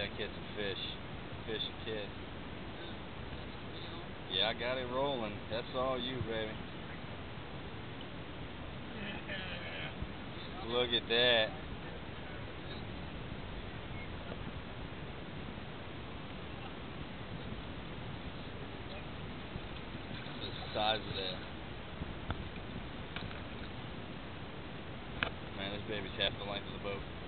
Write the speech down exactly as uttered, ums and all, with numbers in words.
gotta catch some fish. Fish and kid. Yeah, I got it rolling. That's all you, baby. Look at that. The size of that. Man, this baby's half the length of the boat.